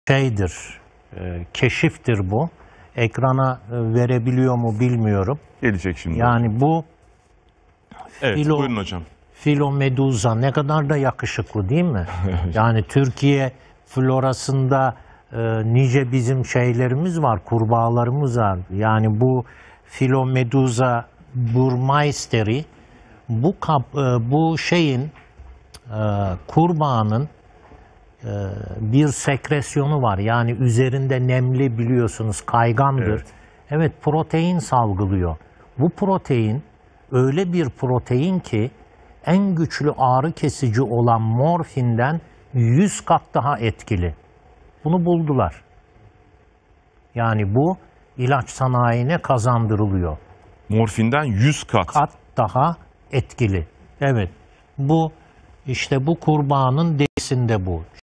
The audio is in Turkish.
şeydir, keşiftir bu. Ekrana verebiliyor mu bilmiyorum. Gelecek şimdi. Yani bu evet, buyurun hocam. Filomedusa ne kadar da yakışıklı değil mi? Yani Türkiye florasında nice bizim şeylerimiz var, kurbağalarımız var. Yani bu Filomedusa burmeisteri bu şeyin kurbağanın bir sekresyonu var. Yani üzerinde nemli, biliyorsunuz, kaygandır. Evet. Evet, protein salgılıyor. Bu protein öyle bir protein ki en güçlü ağrı kesici olan morfinden 100 kat daha etkili. Bunu buldular. Yani bu ilaç sanayine kazandırılıyor. Morfinden 100 Kat daha etkili. Evet. Bu işte bu kurbağanın derisinde bu.